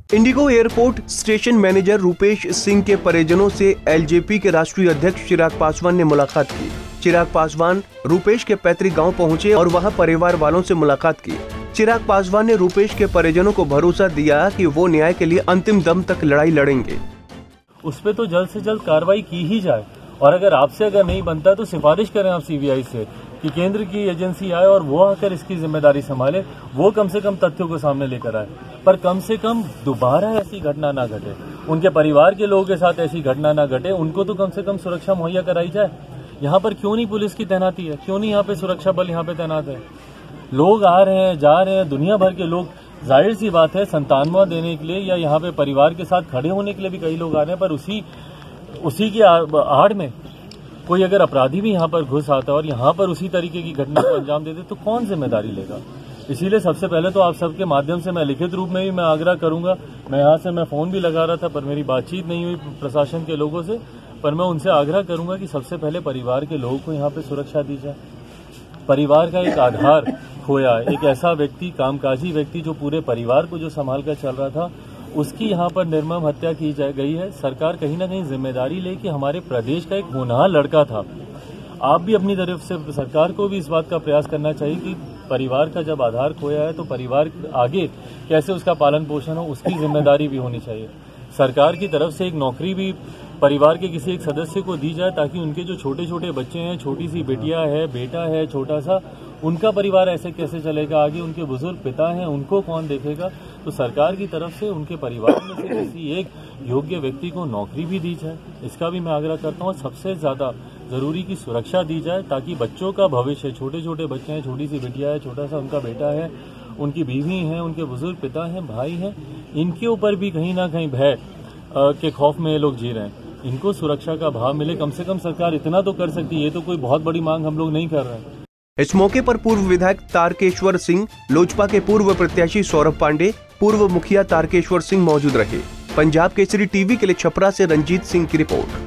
Indigo airport station manager Rupesh Singh के परिजनों से एलजेपी के राष्ट्रीय अध्यक्ष चिराग पासवान ने मुलाकात की। चिराग पासवान रूपेश के पैतृक गांव पहुंचे और वहां परिवार वालों से मुलाकात की। चिराग पासवान ने रूपेश के परिजनों को भरोसा दिया कि वो न्याय के लिए अंतिम दम तक लड़ाई लड़ेंगे। उस पे तो जल्द से जल्द कार्रवाई की ही जाए और अगर नहीं बनता तो सिफारिश करें आप सीबीआई से कि केंद्र की एजेंसी आए और वो आकर इसकी जिम्मेदारी संभाले, वो कम से कम तथ्यों को सामने लेकर आए, पर कम से कम दोबारा ऐसी घटना ना घटे, उनके परिवार के लोगों के साथ ऐसी घटना ना घटे, उनको तो कम से कम सुरक्षा मुहैया कराई जाए। यहाँ पर क्यों नहीं पुलिस की तैनाती है, क्यों नहीं यहाँ पे सुरक्षा बल यहाँ पे तैनात है? लोग आ रहे हैं, जा रहे हैं, दुनिया भर के लोग, जाहिर सी बात है संतानवा देने के लिए या यहाँ पे परिवार के साथ खड़े होने के लिए भी कई लोग आ रहे हैं, पर उसी की आड़ में कोई अगर अपराधी भी यहाँ पर घुस आता और यहाँ पर उसी तरीके की घटना को अंजाम दे दे तो कौन जिम्मेदारी लेगा? इसीलिए सबसे पहले तो आप सबके माध्यम से मैं लिखित रूप में भी मैं आग्रह करूंगा। मैं यहाँ से मैं फोन भी लगा रहा था पर मेरी बातचीत नहीं हुई प्रशासन के लोगों से, पर मैं उनसे आग्रह करूंगा कि सबसे पहले परिवार के लोगों को यहाँ पे सुरक्षा दी जाए। परिवार का एक आधार खोया, एक ऐसा व्यक्ति, कामकाजी व्यक्ति जो पूरे परिवार को जो संभाल कर चल रहा था, उसकी यहाँ पर निर्मम हत्या की गई है। सरकार कहीं ना कहीं जिम्मेदारी ले कि हमारे प्रदेश का एक होनहार लड़का था। आप भी अपनी तरफ से सरकार को भी इस बात का प्रयास करना चाहिए कि परिवार का जब आधार खोया है तो परिवार आगे कैसे उसका पालन पोषण हो, उसकी जिम्मेदारी भी होनी चाहिए। सरकार की तरफ से एक नौकरी भी परिवार के किसी एक सदस्य को दी जाए ताकि उनके जो छोटे छोटे बच्चे हैं, छोटी सी बेटिया है, बेटा है छोटा सा, उनका परिवार ऐसे कैसे चलेगा आगे? उनके बुजुर्ग पिता हैं, उनको कौन देखेगा? तो सरकार की तरफ से उनके परिवार में से किसी एक योग्य व्यक्ति को नौकरी भी दी जाए, इसका भी मैं आग्रह करता हूँ। सबसे ज्यादा जरूरी की सुरक्षा दी जाए ताकि बच्चों का भविष्य, छोटे छोटे बच्चे हैं, छोटी सी बिटिया है, छोटा सा उनका बेटा है, उनकी बीवी है, उनके बुजुर्ग पिता हैं, भाई हैं, इनके ऊपर भी कहीं ना कहीं भय के खौफ में ये लोग जी रहे हैं। इनको सुरक्षा का भाव मिले, कम से कम सरकार इतना तो कर सकती है। ये तो कोई बहुत बड़ी मांग हम लोग नहीं कर रहे हैं। इस मौके पर पूर्व विधायक तारकेश्वर सिंह, लोजपा के पूर्व प्रत्याशी सौरभ पांडे, पूर्व मुखिया तारकेश्वर सिंह मौजूद रहे। पंजाब केसरी टीवी के लिए छपरा से रंजीत सिंह की रिपोर्ट।